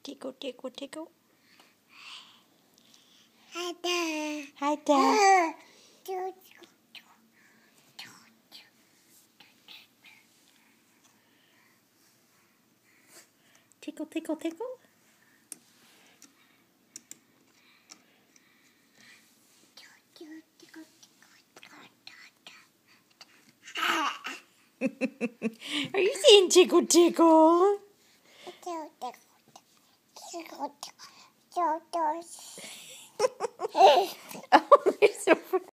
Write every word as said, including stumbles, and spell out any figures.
Tickle, tickle, tickle. Hi there. Hi there. Tickle, tickle, tickle. Are you saying tickle, tickle? Oh, you're so